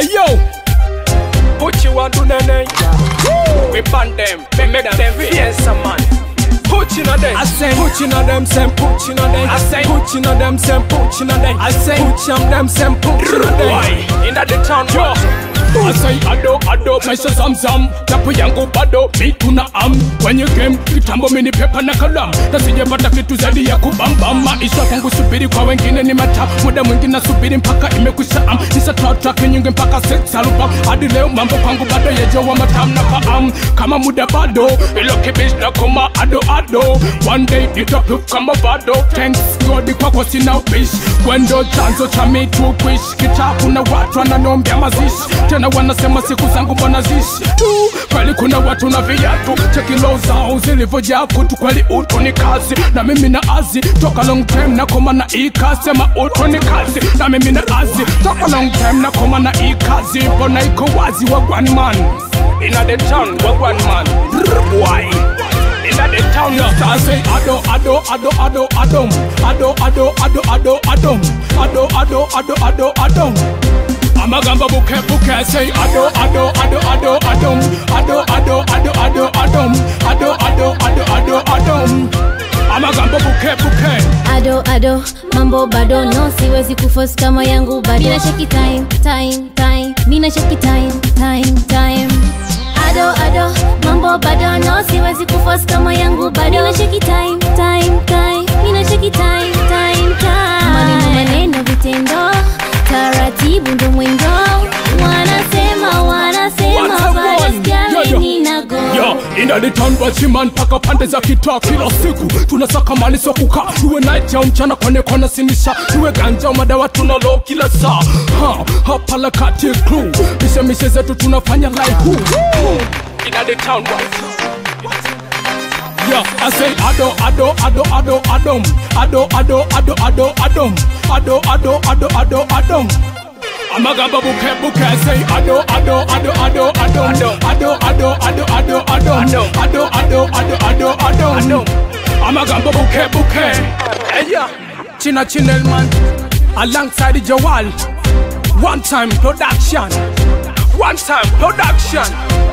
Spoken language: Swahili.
Hey yo, put you on to nene. We ban them, make them fear some man. Put you on them, I say. Put you on them, say. Put you on them, I say. Put you on them, say. Put you on them, I say. Put you on them, say. Put you on them. Why? In the town, yo. I say ado, maisha zamzam. Tapu yangu bado, mi tuna When you came, kitambo mini pepa na kalam. Tasije pata kitu zaidi ya kubamba. Maisha kwangu subiri kwa wengine ni mata. Muda mwingine subiri mpaka imekwisha Nisa track nyingi mpaka sex album. Hadi leo mambo kwangu bado yejewa matam na faam. Kama muda bado, ilo kibish na kuma ado. One day nitapuk kama bado. Thanks God kwako sina upish. Wendo chanzo cha mi tu kwish. Kita kuna watu wananombia mazishi. Tena wanasema siku zangu mbona zishi kweli kuna watu na viatu. Cheki low zao zilivojaa kutu kweli utu ni kazi. Na mimi na azi toka long time na koma na ika. Sema utu ni kazi. Na mimi na azi toka long time na koma na ikazi. Bona iko wazi wagwan man. Inna the town wagwan man. Why? Inna the town I say ado. Amagamba buke say ado. Amagamba buke ado mambo bado no siwezi kuforce kama yangu bado. Mina shake time mina shake time ado mambo bado no siwezi kuforce kama yangu bado. Mina shake time mina shake time maneno vitendo taratibu ndo mwendo. Wanasema bado nina go. Yo, inna the town wachiman paka pande za kitaa kila siku. Tunasaka mali so kuka. Tuwe night ya mchana kone sinisha. Tuwe ganja madawa tunalo kila saa. Hapa la kati crew. Mishe zetu tunafanya like who. Inna the town yeah, I say ado. Amagamba buke say ado. Amagamba buke. Hey yeah, Chineli man, alongside the Jawal. One time production.